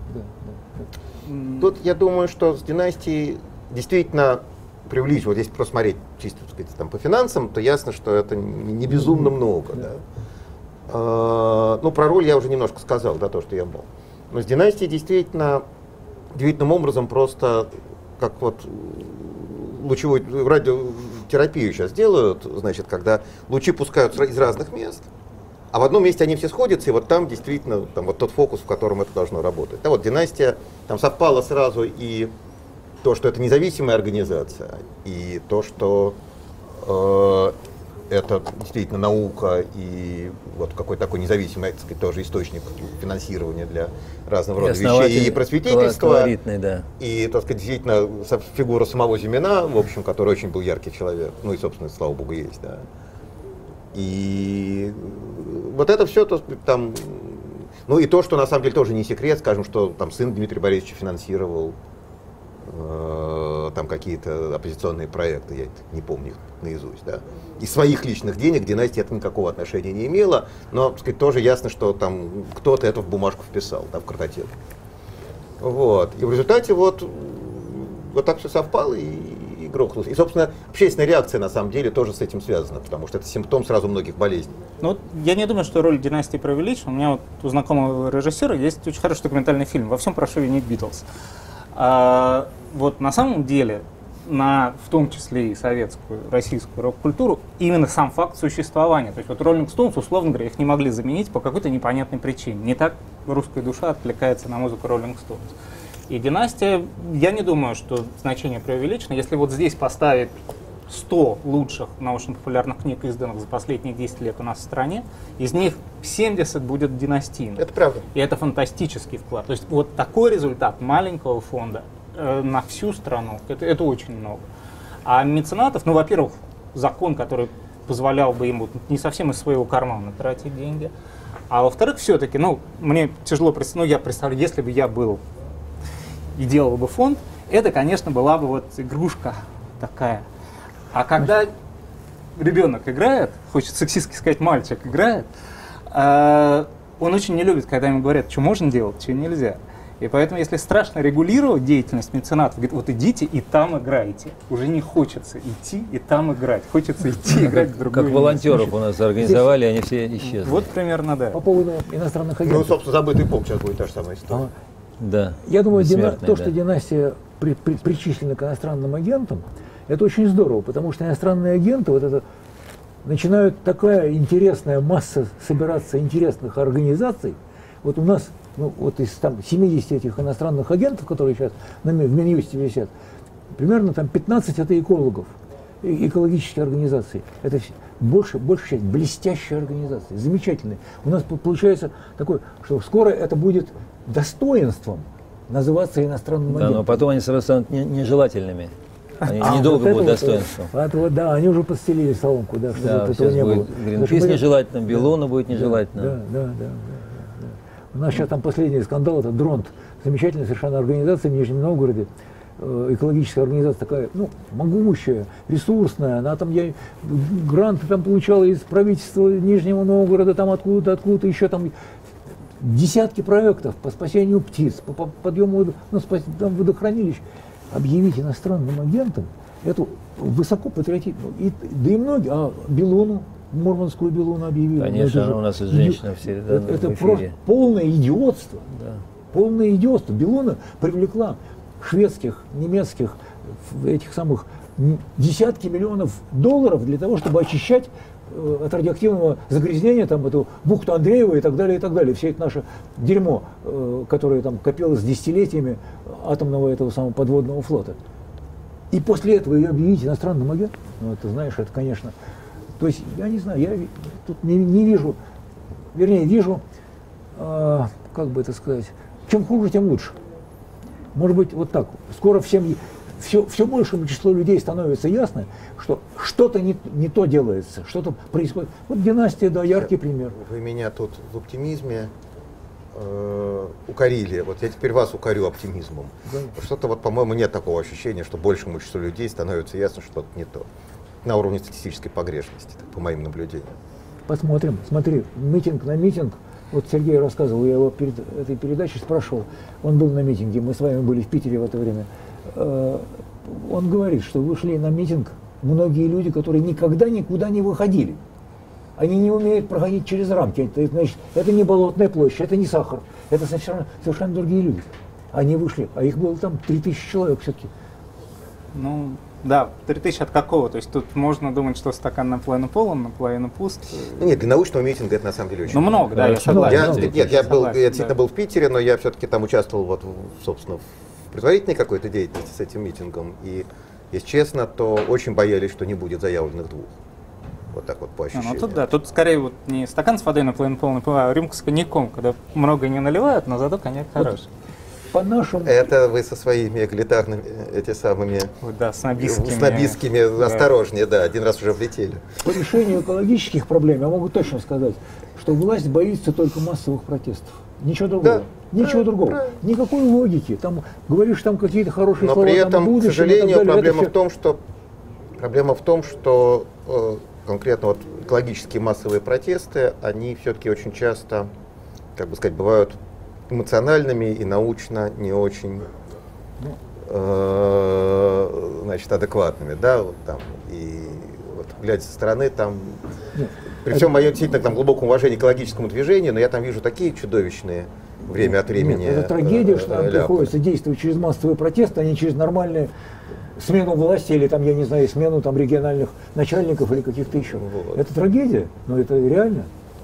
Тут я думаю, что с династией действительно преувеличивать. Вот если просто смотреть чисто, так сказать, там, по финансам, то ясно, что это не безумно много. Да. Ну, про роль я уже немножко сказал, да, то, что я был. Но с династией действительно удивительным образом просто, как вот лучевую радиотерапию сейчас делают, значит, когда лучи пускаются из разных мест, а в одном месте они все сходятся, и вот там действительно там вот тот фокус, в котором это должно работать. Да, вот династия, там совпало сразу и то, что это независимая организация, и то, что это действительно наука и вот какой-то такой независимый, так сказать, тоже источник финансирования для разного рода вещей и просветительства. Да. И, так сказать, действительно фигура самого Зимина, в общем, который очень был яркий человек, ну и, собственно, слава богу, есть, да. И вот это все там, ну и то, что на самом деле тоже не секрет, скажем, что там сын Дмитрия Борисовича финансировал там какие-то оппозиционные проекты, я не помню их наизусть, да. Из своих личных денег династия это никакого отношения не имела, но, так сказать, тоже ясно, что там кто-то это в бумажку вписал, да, в картотеку. Вот. И в результате вот так все совпало и грохнулось. И, собственно, общественная реакция на самом деле тоже с этим связана, потому что это симптом сразу многих болезней. Ну, вот я не думаю, что роль династии преувеличена. У меня вот у знакомого режиссера есть очень хороший документальный фильм «Во всем прошу винить Битлз». Вот на самом деле, в том числе и советскую, российскую рок-культуру, именно сам факт существования. То есть вот Rolling Stones, условно говоря, их не могли заменить по какой-то непонятной причине. Не так русская душа откликается на музыку Rolling Stones. И династия, я не думаю, что значение преувеличено. Если вот здесь поставить 100 лучших научно-популярных книг, изданных за последние 10 лет у нас в стране, из них 70 будет династийных. Это правда. И это фантастический вклад. То есть вот такой результат маленького фонда на всю страну, это очень много. А меценатов, ну, во-первых, закон, который позволял бы ему не совсем из своего кармана тратить деньги, а во-вторых, все-таки, ну, мне тяжело представить, я представляю, если бы я был и делал бы фонд, это, конечно, была бы вот игрушка такая. А когда ребенок играет, хочется сексистски сказать, мальчик играет, он очень не любит, когда ему говорят, что можно делать, что нельзя. И поэтому, если страшно регулировать деятельность меценатов, говорит, вот идите и там играйте. Уже не хочется идти и там играть. Хочется идти играть в другую. Как волонтеров у нас организовали, они все исчезли. Вот примерно, да. По поводу иностранных агентов. Ну, собственно, забытый полк сейчас будет та же самая история. Да. Я думаю, Бессмертный, что династия причислена к иностранным агентам, это очень здорово, потому что иностранные агенты, вот это, начинают такая интересная масса собираться интересных организаций. Вот у нас, ну, вот из там 70 этих иностранных агентов, которые сейчас в Минюсте висят, примерно там 15 это экологов, экологические организации. Это большая часть блестящие организации, замечательные. У нас получается такое, что скоро это будет достоинством называться иностранным агентом. Да, но потом они сразу станут нежелательными. Они недолго вот будут вот, достоинством. Вот, да, они уже подстелили соломку, да, чтобы Да, этого не было. Гринпис нежелательно, Белуна будет нежелательно. Да. У нас сейчас там последний скандал, это Дронт, замечательная совершенно организация в Нижнем Новгороде, экологическая организация такая, ну, могущая, ресурсная, она там, гранты там получала из правительства Нижнего Новгорода, там откуда-то еще там десятки проектов по спасению птиц, по подъему водохранилищ. Объявить иностранным агентом эту высоко патриотичную, да и многие, Белуну, Мурманскую Белуну объявили. Конечно, у нас есть женщина все. Это просто полное идиотство. Да. Полное идиотство. Белуна привлекла шведских, немецких, этих самых десятки миллионов долларов для того, чтобы очищать от радиоактивного загрязнения там, эту бухту Андреева и так далее, и так далее. Все это наше дерьмо, которое там копилось десятилетиями атомного этого самого подводного флота. И после этого ее объявить иностранным агентом, ну это, знаешь, это, конечно... То есть, я не знаю, я тут не вижу, вернее, вижу, как бы это сказать, чем хуже, тем лучше. Может быть, вот так. Скоро все большему числу людей становится ясно, что что-то не то делается, что-то происходит. Вот династия, да, яркий пример. Вы меня тут в оптимизме укорили. Вот я теперь вас укорю оптимизмом. Да. Что-то вот, по-моему, нет такого ощущения, что большему числу людей становится ясно, что что-то не то. На уровне статистической погрешности, по моим наблюдениям. Посмотрим. Смотри, митинг на митинг. Вот Сергей рассказывал, я его перед этой передачей спрашивал. Он был на митинге, мы с вами были в Питере в это время. Он говорит, что вышли на митинг многие люди, которые никогда никуда не выходили. Они не умеют проходить через рамки. Это, значит, это не Болотная площадь, это не Сахар. Это совершенно другие люди. Они вышли, а их было там 3000 человек все-таки. Ну, да, 3000 от какого? То есть тут можно думать, что стакан наполовину полон, наполовину пуст. Нет, для научного митинга это на самом деле очень много, да, я согласен. Я действительно был в Питере, но я все-таки там участвовал, вот, собственно, в предварительной какой-то деятельности с этим митингом. И, если честно, то очень боялись, что не будет заявленных 2. Вот так вот по Ну, ощущениям. тут да, тут скорее вот не стакан с водой наполовину полный, а рюмка с коньяком, когда много не наливают, но зато коньяк хороший. По нашему... Это вы со своими эгалитарными, эти самыми Вот, да, снобистскими. снобистскими, осторожнее, да, один раз уже влетели. По решению экологических проблем я могу точно сказать, что власть боится только массовых протестов. Ничего другого. Да, Ничего другого. правильно. Никакой логики. Там говоришь там какие-то хорошие Но слова, при там, этом, к будущее и так сожалению, далее. проблема Это в том, что конкретно вот экологические массовые протесты, они все-таки очень часто, как бы сказать, бывают эмоциональными и научно не очень значит, адекватными, да, вот там, и вот, глядя со стороны, там, при всем моем действительно там глубоком уважении к экологическому движению, но я там вижу такие чудовищные время от времени. Нет, это трагедия, что нам приходится действовать через массовые протесты, а не через нормальную смену власти или там, я не знаю, смену там региональных начальников или каких-то еще. Вот. Это трагедия, но это реально.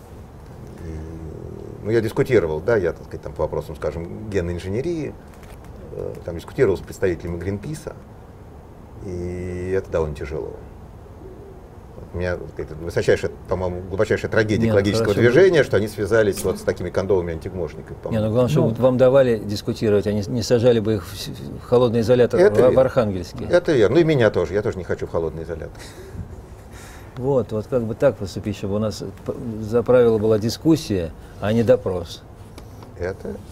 Ну, я дискутировал, да, я, так сказать, там, по вопросам, скажем, генной инженерии, там дискутировал с представителями Гринписа, и это довольно тяжело. У меня это высочайшая, по-моему, глубочайшая трагедия экологического движения, что они связались вот с такими кондовыми антигмошниками. Не, ну главное, чтобы вам давали дискутировать, они не сажали бы их в холодный изолятор в Архангельске. Это верно. Ну и меня тоже. Я тоже не хочу в холодный изолятор. Вот как бы так поступить, чтобы у нас за правило была дискуссия, а не допрос. Это верно.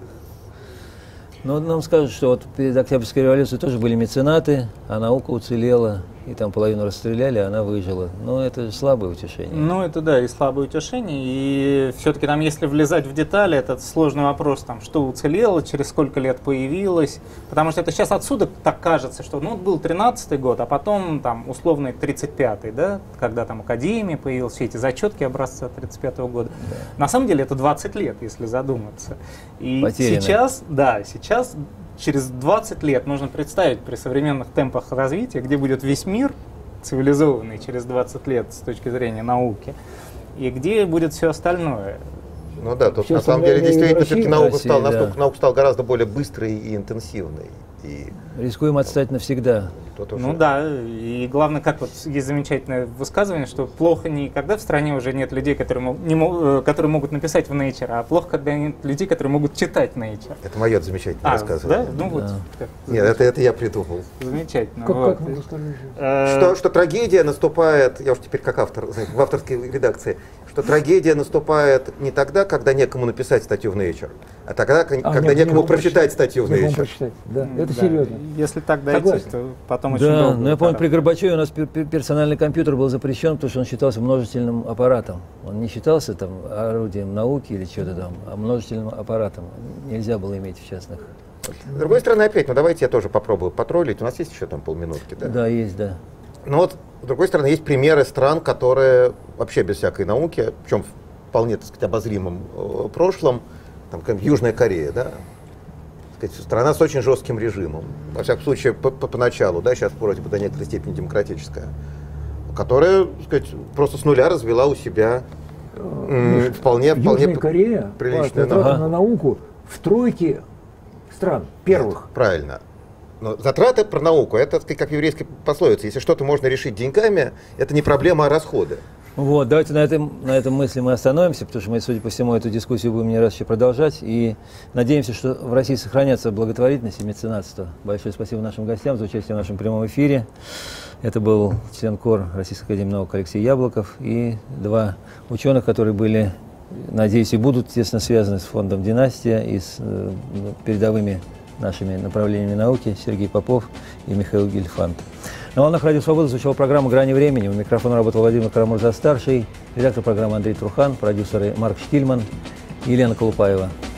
Но нам скажут, что вот перед Октябрьской революцией тоже были меценаты, а наука уцелела, и там половину расстреляли, а она выжила. Но это же слабое утешение. Ну, это да, и слабое утешение. И все-таки там, если влезать в детали, это сложный вопрос, там, что уцелело, через сколько лет появилось. Потому что это сейчас отсюда так кажется, что ну, был 13-й год, а потом там условный 35-й, да, когда там академия появилась, все эти зачетки образца 35-го года. Да. На самом деле это 20 лет, если задуматься. И сейчас, через 20 лет нужно представить при современных темпах развития, где будет весь мир цивилизованный через 20 лет с точки зрения науки, и где будет все остальное. Ну да, тут на самом деле действительно все-таки наука стала гораздо более быстрой и интенсивной. И рискуем отстать навсегда. Ну да, и главное, как вот есть замечательное высказывание, что плохо не когда в стране уже нет людей, которые могут написать в Nature, а плохо, когда нет людей, которые могут читать Nature. Это мое замечательное высказывание. Да? Ну вот. Да. Нет, это я придумал. Замечательно. Как могу сказать? Что трагедия наступает, я уж теперь как автор, в авторской редакции, что трагедия наступает не тогда, когда некому написать статью в Nature, а тогда, когда некому прочитать статью в Nature. Да, это серьезно. Если так дойти, то потом очень долго. Да, но я помню, при Горбачеве у нас персональный компьютер был запрещен, потому что он считался множительным аппаратом. Он не считался там орудием науки или что-то там, а множительным аппаратом. Нельзя было иметь в частных. С другой стороны, опять, ну давайте я тоже попробую потроллить. У нас есть еще там полминутки, да? Да, есть, да. Ну вот, с другой стороны, есть примеры стран, которые вообще без всякой науки, причем в вполне, так сказать, обозримом прошлом, там, как Южная Корея, да, страна с очень жестким режимом, во всяком случае, поначалу, да, сейчас вроде бы до некоторой степени демократическая, которая, так сказать, просто с нуля развела у себя вполне Корея приличную на науку в тройке стран первых. Нет, правильно. Но затраты про науку, это, так сказать, как в еврейской пословице, если что-то можно решить деньгами, это не проблема, а расходы. Вот, давайте на этом мысли мы остановимся, потому что мы, судя по всему, эту дискуссию будем не раз еще продолжать. И надеемся, что в России сохранятся благотворительность и меценатство. Большое спасибо нашим гостям за участие в нашем прямом эфире. Это был член КОР Российской академии наук Алексей Яблоков и два ученых, которые были, надеюсь, и будут тесно связаны с фондом «Династия» и с передовыми нашими направлениями науки, Сергей Попов и Михаил Гельфанд. На волнах Радио Свобода звучала программа «Грани времени». У микрофона работал Владимир Карамурза-старший, редактор программы Андрей Трухан, продюсеры Марк Штильман и Елена Колупаева.